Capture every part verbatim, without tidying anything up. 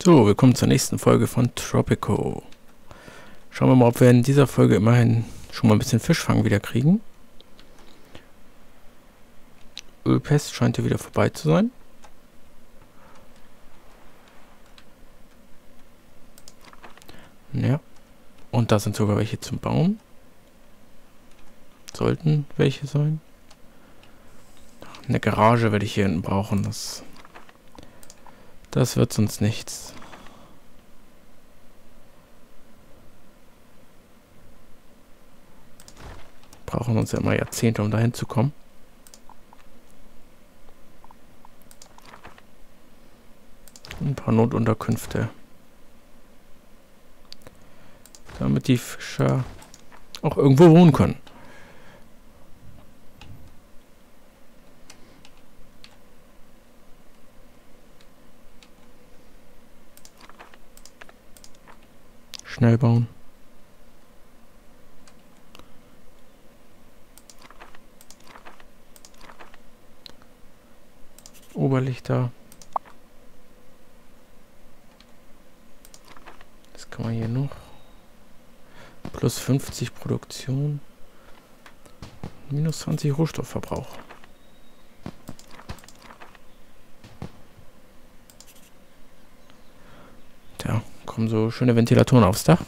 So, willkommen zur nächsten Folge von Tropico. Schauen wir mal, ob wir in dieser Folge immerhin schon mal ein bisschen Fischfang wieder kriegen. Ölpest scheint ja wieder vorbei zu sein. Ja. Und da sind sogar welche zum Bauen. Sollten welche sein. Eine Garage werde ich hier hinten brauchen. Das, das wird sonst nichts. Brauchen uns ja immer Jahrzehnte, um dahin zu kommen. Ein paar Notunterkünfte. Damit die Fischer auch irgendwo wohnen können. Schnell bauen. Oberlichter. Das kann man hier noch. Plus fünfzig Produktion. Minus zwanzig Rohstoffverbrauch. Tja, kommen so schöne Ventilatoren aufs Dach.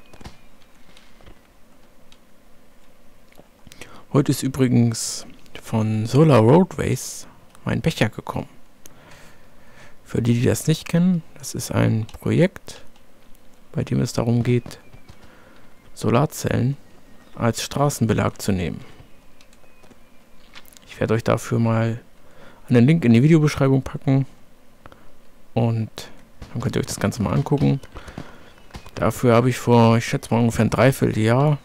Heute ist übrigens von Solar Roadways mein Becher gekommen. Für die, die das nicht kennen, das ist ein Projekt, bei dem es darum geht, Solarzellen als Straßenbelag zu nehmen. Ich werde euch dafür mal einen Link in die Videobeschreibung packen und dann könnt ihr euch das Ganze mal angucken. Dafür habe ich vor, ich schätze mal ungefähr ein Dreivierteljahr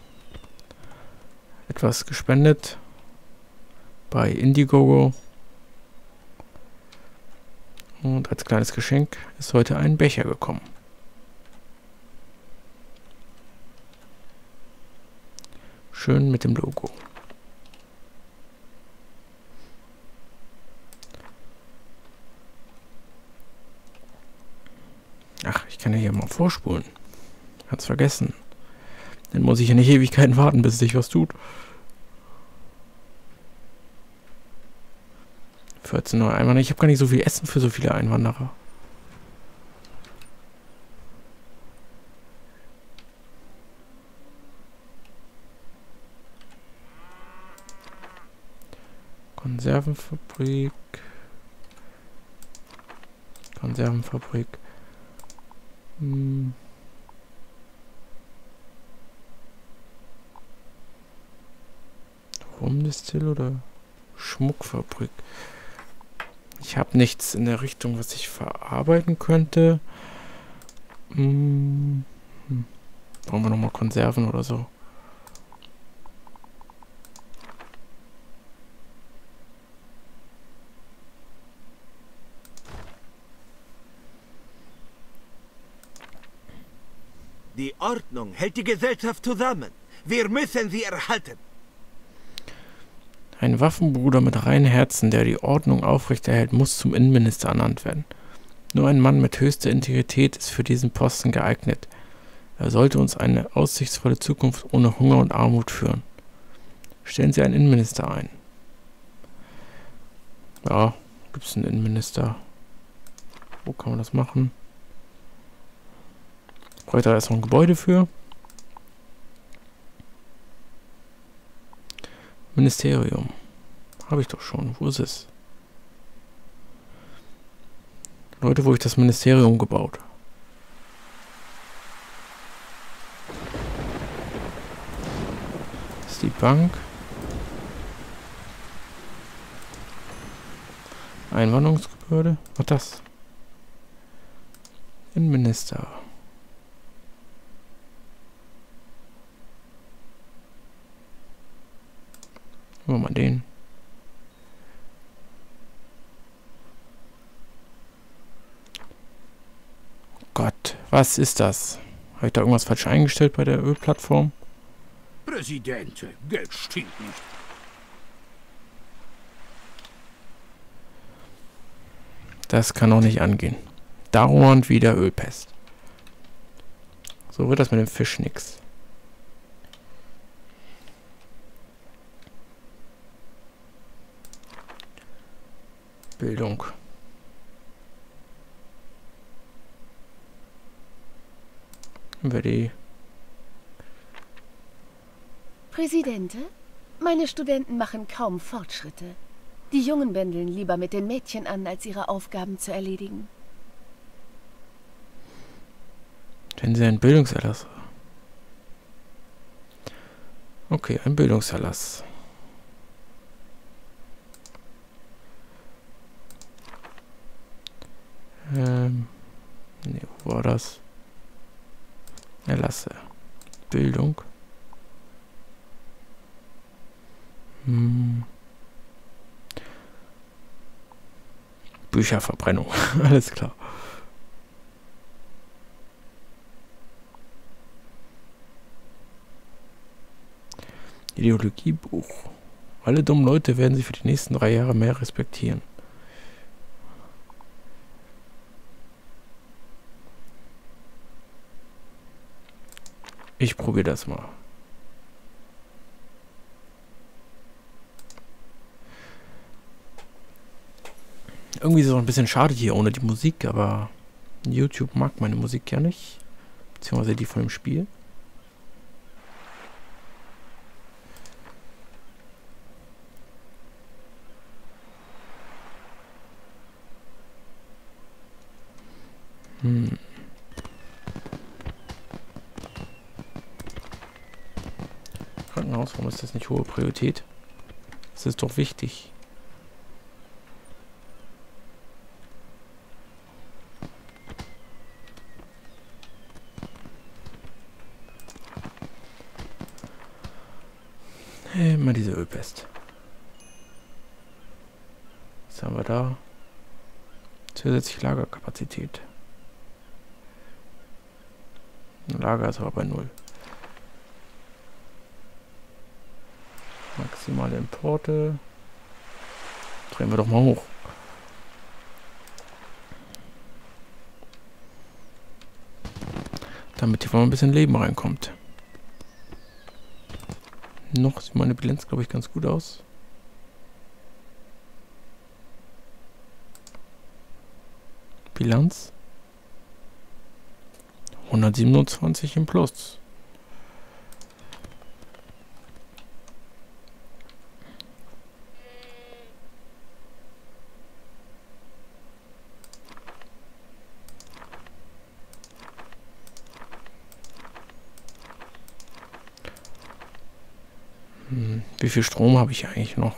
etwas gespendet bei Indiegogo. Und als kleines Geschenk ist heute ein Becher gekommen. Schön mit dem Logo. Ach, ich kann ja hier mal vorspulen. Hat's vergessen. Dann muss ich ja nicht Ewigkeiten warten, bis sich was tut. vierzehn neue Einwanderer. Ich habe gar nicht so viel Essen für so viele Einwanderer. Konservenfabrik. Konservenfabrik. Hm. Rumdistill oder Schmuckfabrik? Ich habe nichts in der Richtung, was ich verarbeiten könnte. Hm. Hm. Brauchen wir nochmal Konserven oder so? Die Ordnung hält die Gesellschaft zusammen. Wir müssen sie erhalten. Ein Waffenbruder mit reinen Herzen, der die Ordnung aufrechterhält, muss zum Innenminister ernannt werden. Nur ein Mann mit höchster Integrität ist für diesen Posten geeignet. Er sollte uns eine aussichtsvolle Zukunft ohne Hunger und Armut führen. Stellen Sie einen Innenminister ein. Ja, gibt es einen Innenminister? Wo kann man das machen? Bräuchte da erst noch ein Gebäude für. Ministerium. Habe ich doch schon. Wo ist es? Leute, wo ich das Ministerium gebaut? Das ist die Bank. Einwanderungsgebäude. Was das? Innenminister. Nehmen wir mal den. Gott, was ist das? Habe ich da irgendwas falsch eingestellt bei der Ölplattform? Präsident, Geld stinkt nicht. Das kann doch nicht angehen. dauernd wieder Ölpest. So wird das mit dem Fisch nix. Bildung. Wer die Präsidente, meine Studenten machen kaum Fortschritte. Die Jungen bändeln lieber mit den Mädchen an, als ihre Aufgaben zu erledigen. Wenn Sie einen Bildungserlass. Okay, ein Bildungserlass. Ähm. Ne, wo war das? Erlasse. Bildung. Hm. Bücherverbrennung. Alles klar. Ideologiebuch. Alle dummen Leute werden sie für die nächsten drei Jahre mehr respektieren. Ich probiere das mal. Irgendwie ist es auch ein bisschen schade hier ohne die Musik, aber YouTube mag meine Musik ja nicht. Beziehungsweise die von dem Spiel. Hm. Krankenhaus, warum ist das nicht hohe Priorität? Das ist doch wichtig. Immer diese Ölpest. Was haben wir da? Zusätzliche Lagerkapazität. Lager ist aber bei null. Maximale Importe. Drehen wir doch mal hoch. Damit hier mal ein bisschen Leben reinkommt. Noch sieht meine Bilanz, glaube ich, ganz gut aus. Bilanz. hundertsiebenundzwanzig im Plus. Hm, wie viel Strom habe ich eigentlich noch?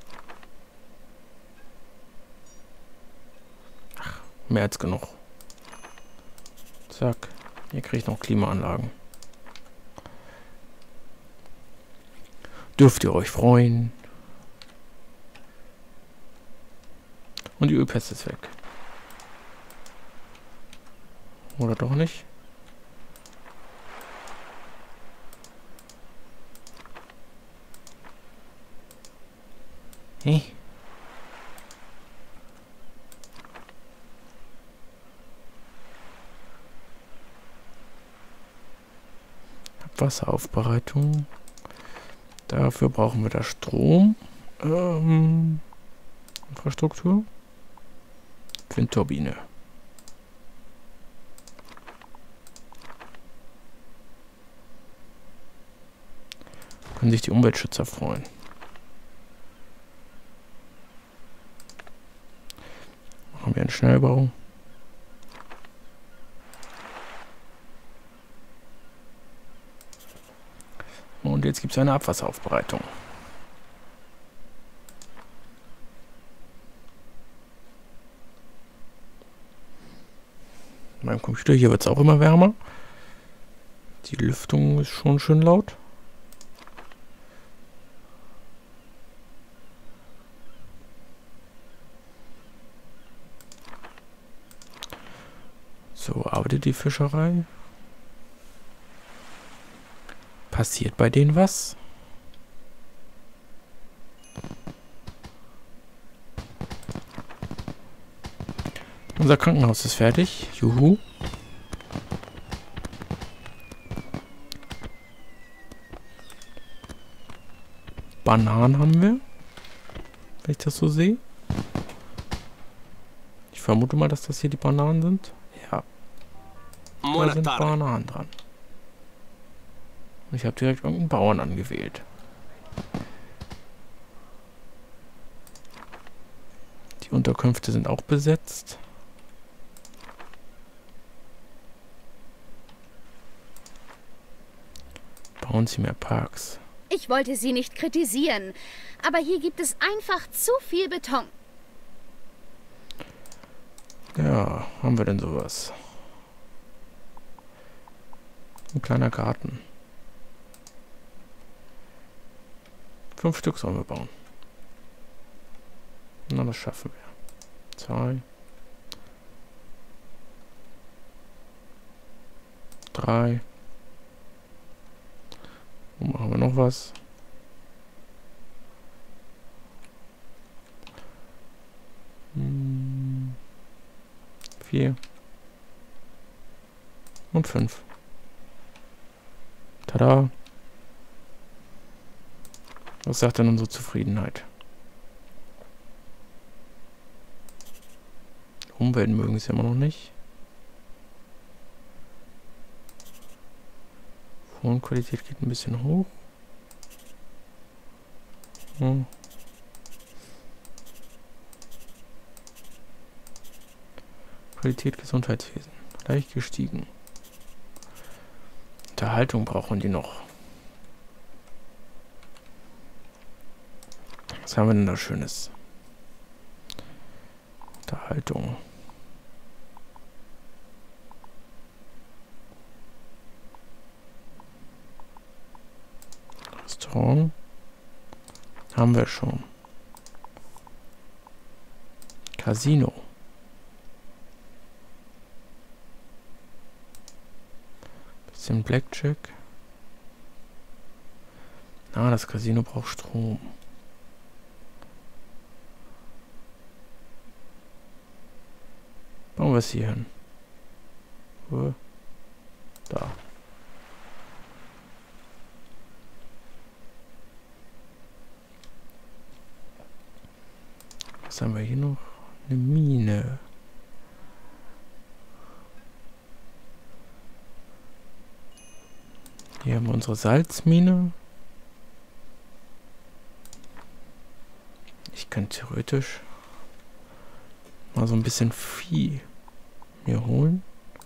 Ach, mehr als genug. Zack. Hier kriege ich noch Klimaanlagen. Dürft ihr euch freuen. Und die Ölpest ist weg. Oder doch nicht? Hey. Wasseraufbereitung. Dafür brauchen wir da Strom. Ähm, Infrastruktur. Windturbine. Können sich die Umweltschützer freuen. Machen wir einen Schnellbau. Und jetzt gibt es eine Abwasseraufbereitung. In meinem Computer hier wird es auch immer wärmer. Die Lüftung ist schon schön laut. So arbeitet die Fischerei. Passiert bei denen was? Unser Krankenhaus ist fertig. Juhu. Bananen haben wir. Wenn ich das so sehe. Ich vermute mal, dass das hier die Bananen sind. Ja. Da sind Bananen dran. Und ich habe direkt irgendeinen Bauern angewählt. Die Unterkünfte sind auch besetzt. Bauen Sie mehr Parks. Ich wollte Sie nicht kritisieren, aber hier gibt es einfach zu viel Beton. Ja, haben wir denn sowas? Ein kleiner Garten. Fünf Stück sollen wir bauen. Na, das schaffen wir. Zwei. Drei. Wo machen wir noch was? Hm. Vier. Und fünf. Tada. Was sagt denn unsere Zufriedenheit? Umwelt mögen sie immer noch nicht. Qualität geht ein bisschen hoch. Hm. Qualität Gesundheitswesen. Leicht gestiegen. Unterhaltung brauchen die noch. Was haben wir denn da Schönes? Unterhaltung. Restaurant. Haben wir schon. Casino. Bisschen Blackjack. Ah, das Casino braucht Strom. Bauen wir es hier hin. Wo? Da. Was haben wir hier noch? Eine Mine. Hier haben wir unsere Salzmine. Ich könnte theoretisch mal so ein bisschen Vieh mir holen.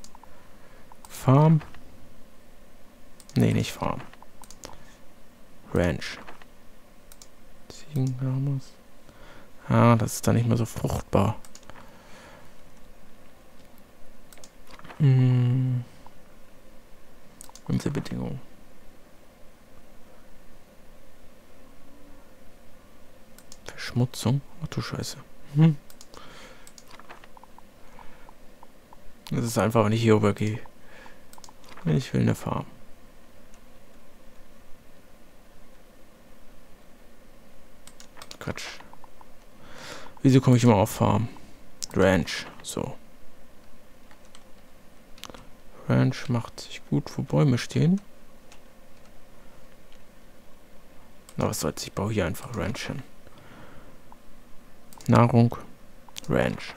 Farm. Nee, nicht Farm. Ranch. Ziegen haben wir's. Ah, das ist dann nicht mehr so fruchtbar. Hm. Unsere Bedingungen. Verschmutzung? Ach du Scheiße. Hm. Das ist einfach, wenn ich hier übergehe. Ich will eine Farm. Quatsch. Wieso komme ich immer auf Farm? Ranch. So. Ranch macht sich gut, wo Bäume stehen. Na, was soll's? Ich baue hier einfach Ranch hin. Nahrung. Ranch.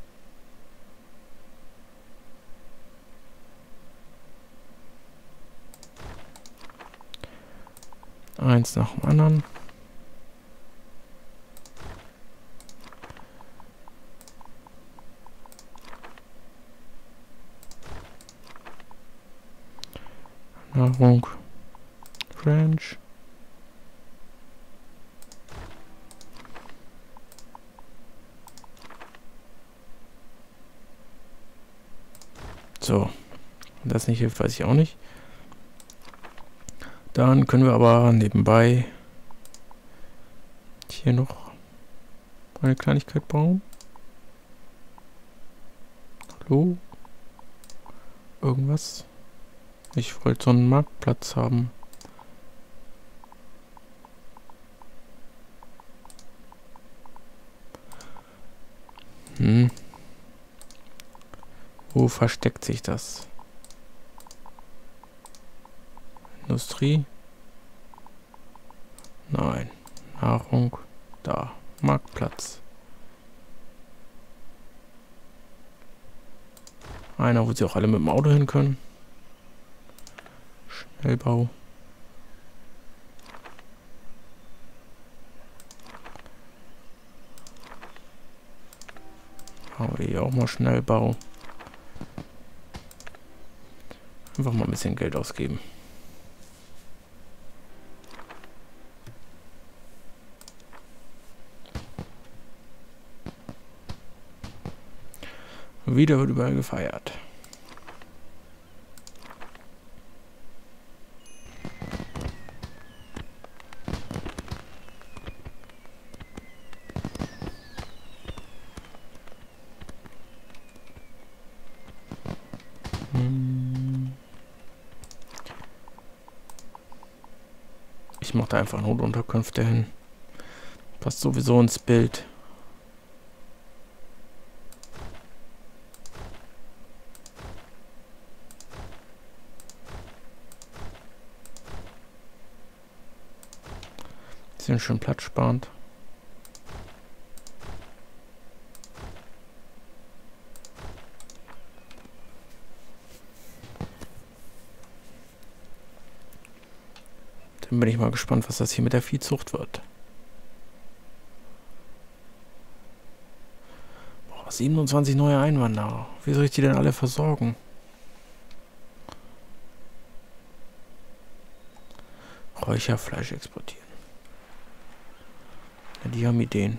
Eins nach dem anderen. Nahrung. Ranch. So. Wenn das nicht hilft, weiß ich auch nicht. Dann können wir aber nebenbei hier noch eine Kleinigkeit bauen. Hallo? Irgendwas? Ich wollte so einen Marktplatz haben. Hm. Wo versteckt sich das? Industrie? Nein. Nahrung? Da. Marktplatz. Einer, wo sie auch alle mit dem Auto hin können. Schnellbau. Haben wir hier auch mal Schnellbau. Einfach mal ein bisschen Geld ausgeben. Wieder wird überall gefeiert. Hm. Ich mache da einfach Notunterkünfte hin. Passt sowieso ins Bild. Sind schön platzsparend. Dann bin ich mal gespannt, was das hier mit der Viehzucht wird. Boah, siebenundzwanzig neue Einwanderer. Wie soll ich die denn alle versorgen? Räucherfleisch exportieren. Ja, die haben Ideen.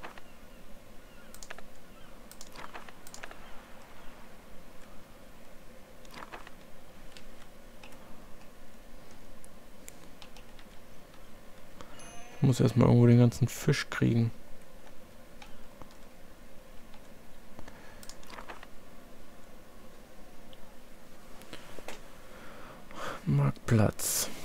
Ich muss erstmal irgendwo den ganzen Fisch kriegen. Marktplatz.